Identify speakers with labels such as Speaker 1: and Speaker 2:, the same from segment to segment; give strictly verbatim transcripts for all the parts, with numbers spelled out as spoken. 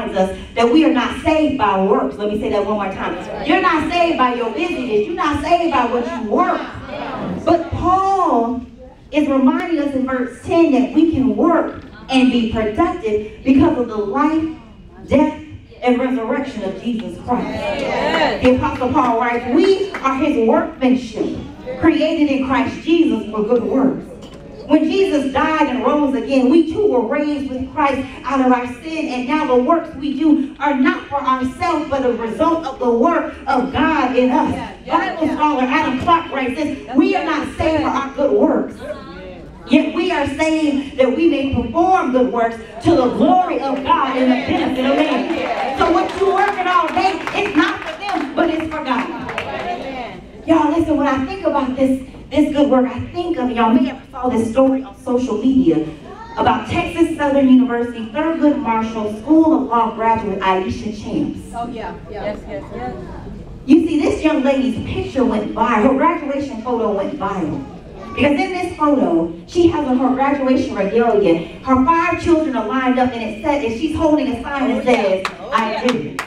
Speaker 1: reminds us that we are not saved by works. Let me say that one more time. You're not saved by your busyness. You're not saved by what you work. But Paul is reminding us in verse ten that we can work and be productive because of the life, death, and resurrection of Jesus Christ. Yes. The Apostle Paul writes, we are his workmanship, created in Christ Jesus for good works. When Jesus died and rose again, we too were raised with Christ out of our sin, and now the works we do are not for ourselves, but a result of the work of God in us. Yeah, yeah, Bible yeah. scholar Adam Clark writes this, we are not saved for our good works, yet we are saved that we may perform good works to the glory of God and the benefit of man. So what you're working all day, it's not for them, but it's for God. Y'all listen, when I think about this, this good work, I think of, y'all may have saw this story on social media about Texas Southern University Thurgood Marshall School of Law graduate Aisha Champs.
Speaker 2: Oh yeah, yeah. Yes, yes, yes.
Speaker 1: You see, this young lady's picture went viral. Her graduation photo went viral. Because in this photo, she has on her graduation regalia, her five children are lined up, and it says, and she's holding a sign that says, I did it.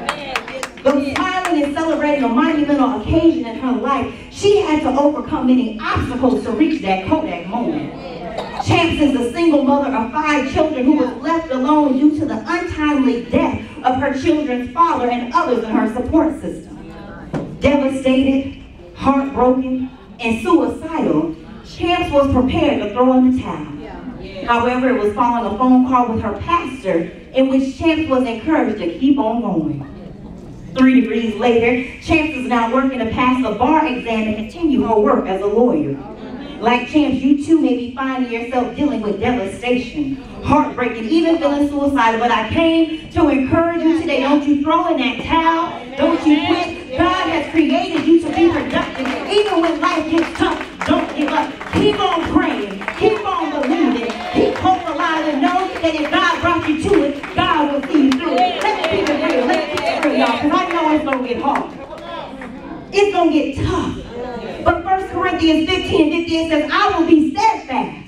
Speaker 1: But smiling and celebrating a monumental occasion in her life, she had to overcome many obstacles to reach that Kodak moment. Champs is a single mother of five children who was left alone due to the untimely death of her children's father and others in her support system. Devastated, heartbroken, and suicidal, Champs was prepared to throw in the towel. However, it was following a phone call with her pastor in which Champs was encouraged to keep on going. Three degrees later, Champs is now working to pass the bar exam and continue her work as a lawyer. Like Champs, you too may be finding yourself dealing with devastation, heartbreaking, even feeling suicidal. But I came to encourage you today. Don't you throw in that towel. Don't you quit. God has created you to be productive. Even when life gets tough, don't give up. Keep on praying. Keep on believing. Keep hope alive and know that if God brought you to it, God will see you through it. Let me keep it real. Let me keep it real, y'all, because I know it's going to get hard. It's going to get tough. But First Corinthians fifteen and fifty-eight says, I will be steadfast,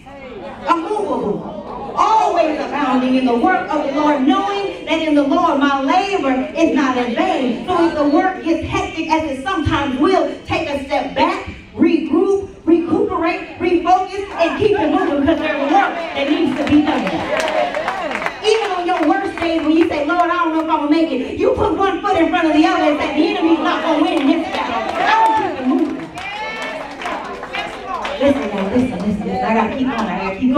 Speaker 1: immovable, always abounding in the work of the Lord, knowing that in the Lord my labor is not in vain. So if the work gets hectic, as it sometimes will, take a step back, regroup, recuperate, refocus, and keep it moving, because there's work that needs to be done. Even on your worst days when you say, Lord, I don't know if I'm going to make it, you put one foot in front of the other and say, the enemy's not going to win this battle. I don't keep it moving. Listen, now, listen, listen, listen. I got to keep going. I got to keep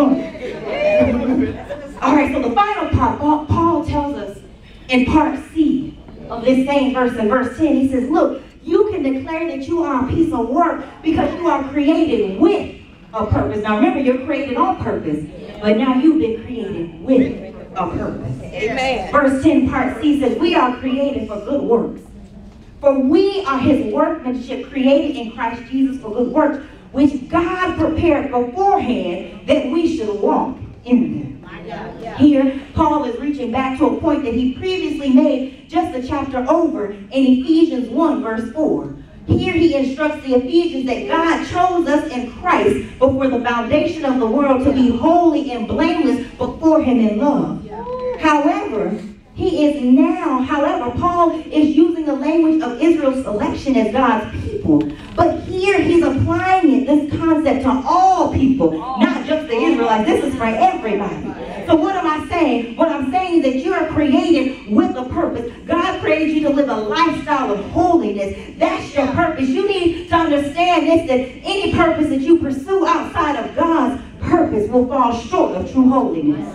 Speaker 1: going. All right, so the final part, Paul, Paul tells us in part C of this same verse, in verse ten, he says, look, you can declare that you are a piece of work because you are created with a purpose. Now remember, you're created on purpose, but now you've been created with a purpose. Amen. Verse ten, part C says, we are created for good works. For we are his workmanship, created in Christ Jesus for good works, which God prepared beforehand that we should walk in them. Yeah, yeah. Here, Paul is reaching back to a point that he previously made just a chapter over in Ephesians one, verse four. Here he instructs the Ephesians that God chose us in Christ before the foundation of the world to be holy and blameless before him in love. Yeah. However, he is now, however, Paul is using the language of Israel's selection as God's people. But here he's applying it, this concept, to all people, not just the Israelites. This is for everybody. So what am I saying? What I'm saying is that you are created with a purpose. God created you to live a lifestyle of holiness. That's your purpose. You need to understand this, that any purpose that you pursue outside of God's purpose will fall short of true holiness.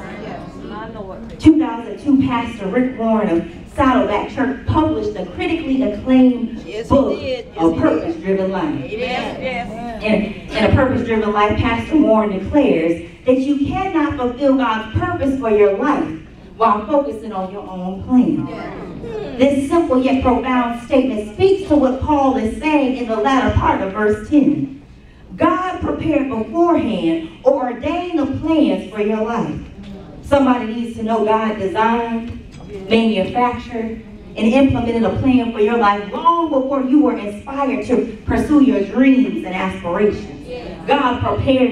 Speaker 1: two thousand two Pastor Rick Warren of Saddleback Church published a critically acclaimed yes, book, yes, A Purpose-Driven Life. Yes, yes. In, in A Purpose-Driven Life, Pastor Warren declares that you cannot fulfill God's purpose for your life while focusing on your own plan. Yeah. This simple yet profound statement speaks to what Paul is saying in the latter part of verse ten. God prepared beforehand or ordained the plans for your life. Somebody needs to know God designed, manufactured, and implemented a plan for your life long before you were inspired to pursue your dreams and aspirations. God prepared you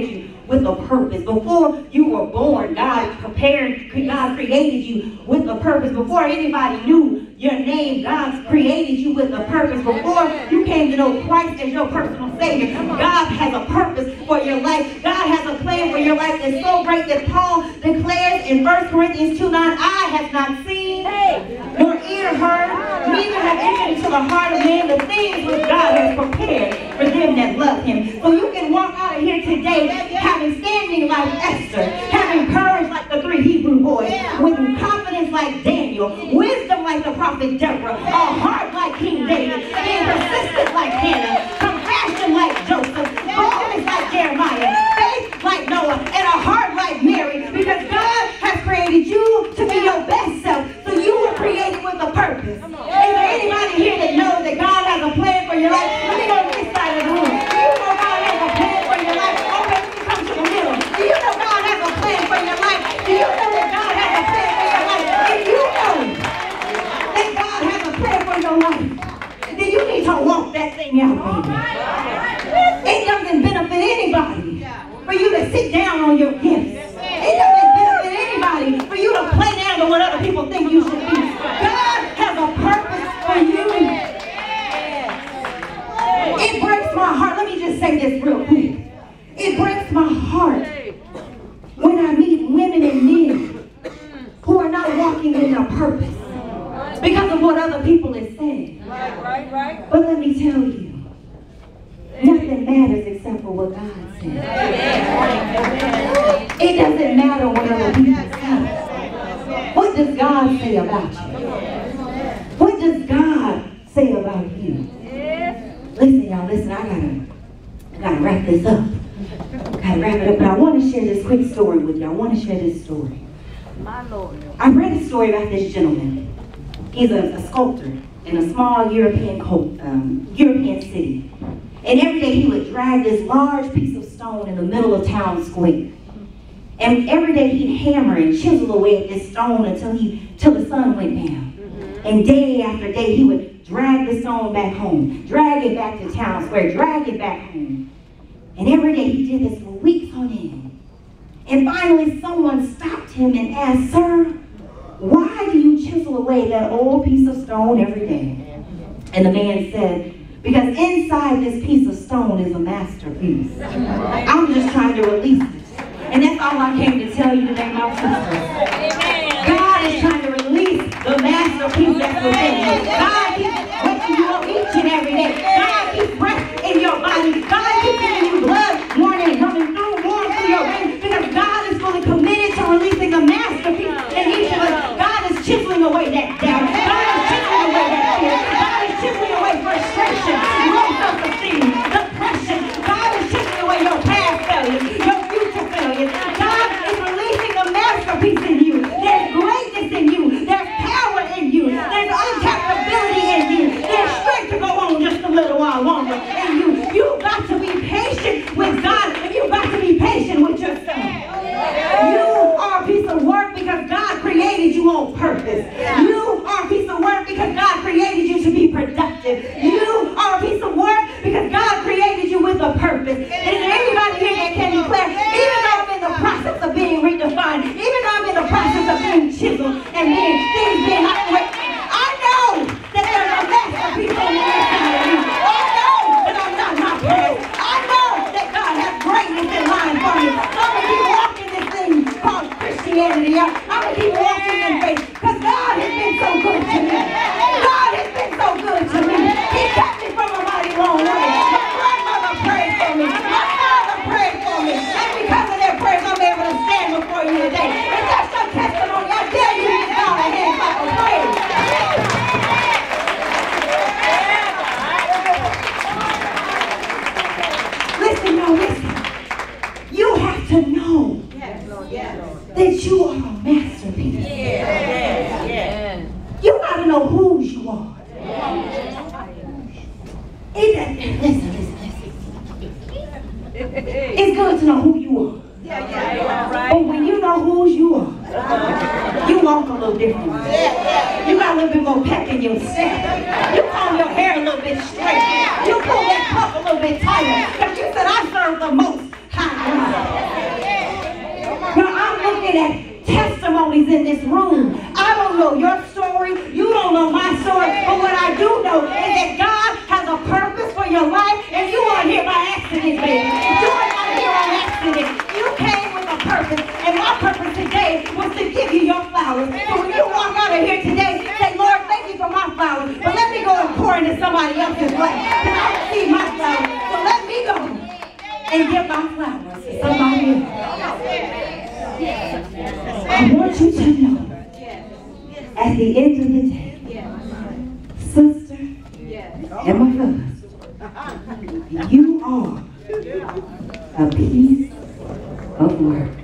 Speaker 1: with a purpose. Before you were born, God prepared, God created you with a purpose. Before anybody knew your name, God created you with a purpose. Before you came to know Christ as your personal Savior, God has a purpose for your life. God has a plan for your life that's so great that Paul declares in First Corinthians two nine, eye has not seen, nor ear heard, neither have entered into the heart of man the things which God has prepared for them that love him. So you can walk out of here today having standing like Esther, having courage like the three Hebrew boys, with confidence like Daniel, wisdom like the prophet Deborah, a heart like King David, being persistent like Hannah, compassion like Joseph, boldness like Jeremiah, faith like Noah, and a heart like Mary, because God has created you to be your best self. So you were created with a purpose. Is there anybody here that knows that God has a plan for your life? Let me go to this side of the room. Do you know God has a plan for your life? Okay, let me come to the middle. Do you know God has a plan for your life? Do you know that God has a plan for your life? If you know that God has a plan for your life, then you need to walk that thing out, baby. It doesn't benefit anybody for you to sit down on your gifts. It doesn't benefit anybody for you to play down to what other people think you should be. God has a purpose for you. It breaks my heart. Let me just say this real quick. It breaks my heart when I meet women and men who are not walking in their purpose because of what other people are saying.
Speaker 2: Right, right.
Speaker 1: But let me tell you, nothing matters except for what God says. It doesn't matter what other people say. What does God say about you? What does God say about you? Listen, y'all, listen, I gotta, I gotta wrap this up. I gotta wrap it up, but I want to share this quick story with you. I want to share this story.
Speaker 2: My Lord.
Speaker 1: I read a story about this gentleman. He's a, a sculptor in a small European, um, European city. And every day he would drag this large piece of stone in the middle of town square. And every day he'd hammer and chisel away at this stone until he, till the sun went down. Mm-hmm. And day after day he would drag the stone back home, drag it back to town square, drag it back home. And every day he did this for weeks on end. And finally someone stopped him and asked, "Sir, why do you chisel away that old piece of stone every day?" And the man said, "Because inside this piece of stone is a masterpiece. I'm just trying to release it." And that's all I came to tell you today, my sisters. God is trying to release the masterpiece that's within you. God keeps waking you up each and every day. God keeps breath in your body. God keeps giving you blood morning coming through, warm through your veins, because God is fully committed to releasing a masterpiece in each of us. God is chiseling away that doubt. God is chiseling away that fear. God is chiseling away frustration, low self-esteem, depression. God is chiseling away your past failures, your future failures. God is releasing a masterpiece in you. There's greatness in you. There's power in you. There's untapped ability in you. There's strength to go on just a little while longer in you. You've got to be patient with God, and you've got to be patient with yourself. You are a piece of work because God created you on purpose. You are a piece of work because God created you to be productive. You are a piece of work because God created you with a purpose. And is there anybody here that can declare, even though I'm in the process of being redefined, even though I'm in the process of being chiseled and being things being operated, I know that there's a masterpiece on the inside of me. I know that I'm not my past. I know that God has greatness in line for me. So I'm going to keep walking this thing called Christianity. I'm going to keep walking in faith because God has been so good to me. God has been so good to me. He kept me from a mighty long way. My grandmother prayed for me. My father prayed for me. And because of their prayers, I'm able to stand before you today. If that's your testimony, I dare you to give God a hand clap of praise. Listen, y'all, listen. You have to know that you are a masterpiece.
Speaker 2: Yes, yes.
Speaker 1: You got to know whose you are. It doesn't, listen, listen, listen. It's good to know who you are.
Speaker 2: Yeah, yeah, right.
Speaker 1: But when you know whose you are, you walk a little differently. You got a little bit more pep in your step. You comb your hair a little bit straight. You pull that cuff a little bit tighter. Because you said, I serve the most high God. looking at testimonies in this room. I don't know your story. You don't know my story. But what I do know is that God has a purpose for your life, and you aren't here by accident, baby. You are not here on accident. You came with a purpose, and my purpose today was to give you your flowers. So when you walk out of here today, say, Lord, thank you for my flowers, but let me go and pour into somebody else's life. Because I receive my flowers. So let me go and give my flowers to somebody else. I want you to know, at the end of the day, sister and my brothers, you are a piece of work.